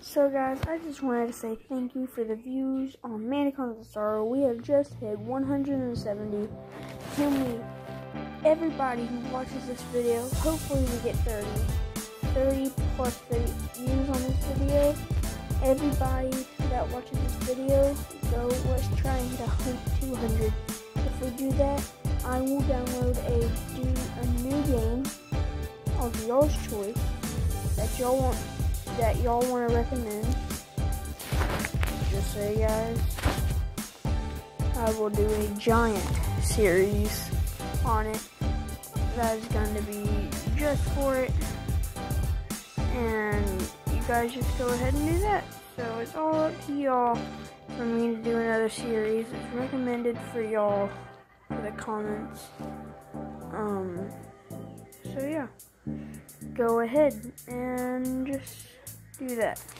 So guys, I just wanted to say thank you for the views on Manacon the Star. We have just hit 170. Everybody who watches this video, hopefully we get 30 plus views on this video. Everybody that watches this video, let's try and hit 200. If we do that, I will download a new game of y'all's choice that y'all want to recommend. Just so you guys, I will do a giant series on it that is going to be just for it, and you guys just go ahead and do that. So it's all up to y'all for me to do another series. It's recommended for y'all for the comments. So yeah, go ahead and just do that.